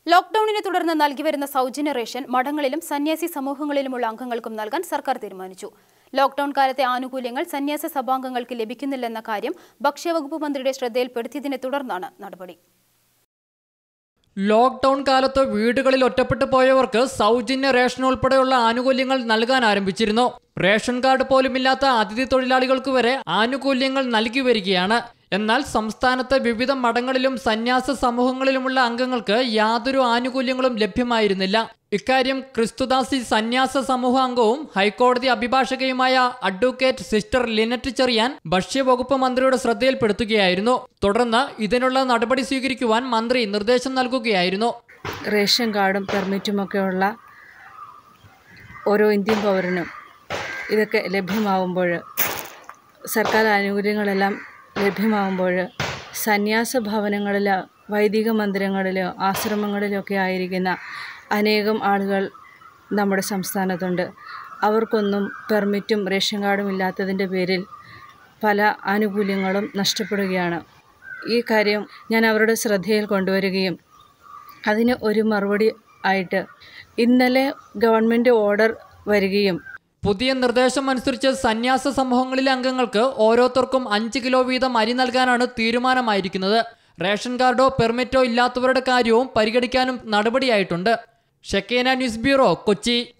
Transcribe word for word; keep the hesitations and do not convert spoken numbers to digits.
ലോക്ക്ഡൌണിനെ തുടർന്ന് നൽകി വരുന്ന സൗജന്യ റേഷൻ മഠങ്ങളിലും സന്യാസി സമൂഹങ്ങളിലുമുള്ള അംഗങ്ങൾക്കും നൽകാൻ സർക്കാർ തീരുമാനിച്ചു. ലോക്ക്ഡൌൺ കാലത്തെ ആനുകൂല്യങ്ങൾ സന്യാസ സഭാംഗങ്ങൾക്ക് ലഭിക്കുന്നില്ലെന്ന കാര്യം ഭക്ഷ്യവകുപ്പ് മന്ത്രിയുടെ ശ്രദ്ധയിൽപ്പെടുത്തിയതിനെ തുടർന്നാണ് നടപടി. ലോക്ക്ഡൌൺ കാലത്ത് വീടുകളിൽ ഒറ്റപ്പെട്ടു പോയവർക്ക് സൗജന്യ റേഷൻ ഉൾപ്പെടെയുള്ള ആനുകൂല്യങ്ങൾ നൽകാൻ ആരംഭിച്ചിരുന്നു. റേഷൻ കാർഡ് പോലുമില്ലാത്ത അതിഥി തൊഴിലാളികൾക്ക് വരെ ആനുകൂല്യങ്ങൾ നൽകി വരികയാണ്. എന്നാൽ സംസ്ഥാനത്തെ വിവിധ മഠങ്ങളിലും സന്യാസ സമൂഹങ്ങളിലുമുള്ള അംഗങ്ങൾക്ക് യാതൊരു ആനുകൂല്യങ്ങളും ലഭ്യമായിരുന്നില്ല. ഇക്കാര്യം ക്രിസ്തുദാസി സന്യാസ സമൂഹ അംഗവും ഹൈക്കോടതി അഭിഭാഷകയുമായ അഡ്വക്കേറ്റ് സിസ്റ്റർ ലിനറ്റ് ചെറിയാൻ ഭക്ഷ്യവകുപ്പ് മന്ത്രിയുടെ ശ്രദ്ധയിൽപ്പെടുത്തുകയായിരുന്നു. തുടർന്ന് ഇതിനുള്ള നടപടി സ്വീകരിക്കുവാൻ മന്ത്രി നിർദ്ദേശം നൽകുകയായിരുന്നു. റേഷൻ കാർഡും പെർമിറ്റുമൊക്കെയുള്ള ഓരോ ഇന്ത്യൻ പൗരനും ഇതൊക്കെ ലഭ്യമാവുമ്പോൾ, സർക്കാർ ആനുകൂല്യങ്ങളെല്ലാം ലഭ്യമാകുമ്പോൾ സന്യാസ ഭവനങ്ങളിലോ വൈദിക മന്ദിരങ്ങളിലോ ആശ്രമങ്ങളിലൊക്കെ ആയിരിക്കുന്ന അനേകം ആളുകൾ നമ്മുടെ സംസ്ഥാനത്തുണ്ട്. അവർക്കൊന്നും പെർമിറ്റും റേഷൻ കാർഡും ഇല്ലാത്തതിൻ്റെ പേരിൽ പല ആനുകൂല്യങ്ങളും നഷ്ടപ്പെടുകയാണ്. ഈ കാര്യം ഞാൻ അവരുടെ ശ്രദ്ധയിൽ കൊണ്ടുവരികയും അതിന് ഒരു മറുപടി ആയിട്ട് ഇന്നലെ ഗവൺമെൻറ് ഓർഡർ വരികയും പുതിയ നിർദ്ദേശം അനുസരിച്ച് സന്യാസ സമൂഹങ്ങളിലെ അംഗങ്ങൾക്ക് ഓരോരുത്തർക്കും അഞ്ച് കിലോ വീതം അരി നൽകാനാണ് തീരുമാനമായിരിക്കുന്നത്. റേഷൻ കാർഡോ പെർമിറ്റോ ഇല്ലാത്തവരുടെ കാര്യവും പരിഗണിക്കാനും നടപടിയായിട്ടുണ്ട്. Shekinah news bureau, Kochi.